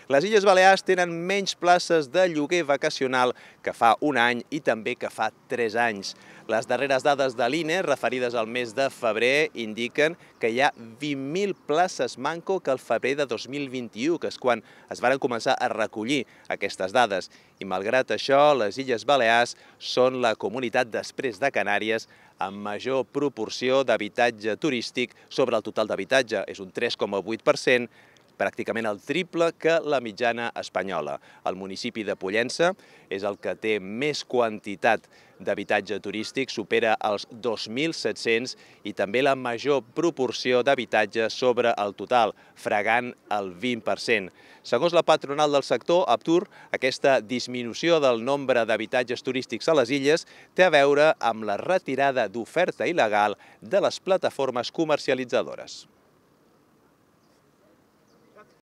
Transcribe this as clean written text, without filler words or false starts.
Les Illes Balears tenen menys places de lloguer vacacional que fa un any i també que fa 3 anys. Les darreres dades de l'INE, referides al mes de febrer, indiquen que hi ha 20.000 places manco que el febrer de 2021, que és quan es van començar a recollir aquestes dades. I malgrat això, les Illes Balears són la comunitat després de Canàries amb major proporció d'habitatge turístic sobre el total d'habitatge. És un 3,8%, pràcticament el triple que la mitjana espanyola. El municipi de Pollença és el que té més quantitat d'habitatge turístic, supera els 2.700 i també la major proporció d'habitatge sobre el total, fregant el 20%. Segons la patronal del sector, Aptur, aquesta disminució del nombre d'habitatges turístics a les illes té a veure amb la retirada d'oferta il·legal de les plataformes comercialitzadores.